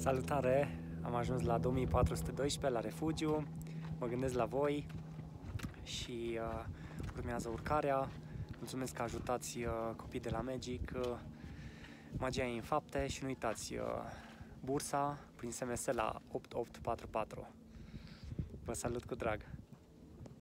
Salutare! Am ajuns la 2412 la refugiu, mă gândesc la voi și urmează urcarea. Mulțumesc că ajutați copiii de la Magic, magia e în fapte și nu uitați bursa prin SMS la 8844. Vă salut cu drag!